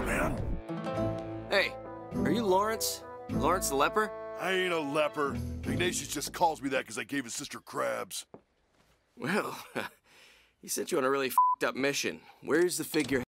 man. Hey, are you Lawrence? Lawrence the leper? I ain't a leper. Ignatius just calls me that because I gave his sister crabs. Well, he sent you on a really f***ed up mission. Where's the figurehead?